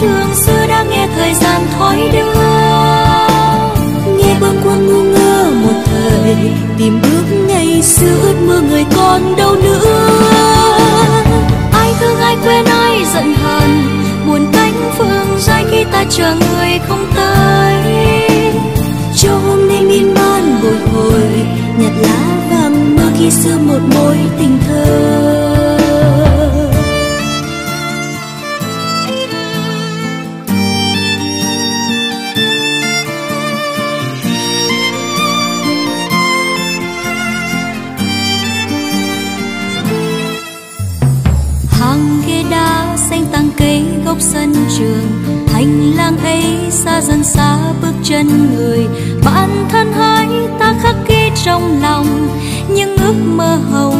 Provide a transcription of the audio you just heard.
trường xưa đã nghe thời gian thói đưa, nghe bâng khuâng ngu ngơ một thời, tìm bước ngày xưa ước mơ người còn đâu nữa. Ai thương ai quên ai giận hờn, buồn cánh phương dài khi ta chờ người không tới. Cho hôm nay miên man bồi hồi, nhặt lá vàng mưa khi xưa một mối tình thơ. Hàng ghế đá xanh tàng cây góc sân trường, hành lang ấy xa dần xa bước chân người. Bản thân hỡi ta khắc ghi trong lòng những ước mơ hầu